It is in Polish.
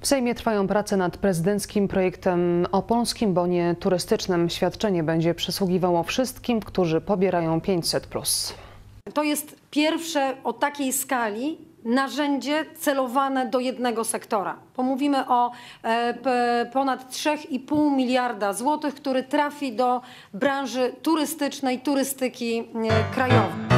W Sejmie trwają prace nad prezydenckim projektem o Polskim Bonie Turystycznym. Świadczenie będzie przysługiwało wszystkim, którzy pobierają 500+. To jest pierwsze o takiej skali narzędzie celowane do jednego sektora. Bo mówimy o ponad 3,5 miliarda złotych, który trafi do branży turystycznej, turystyki krajowej.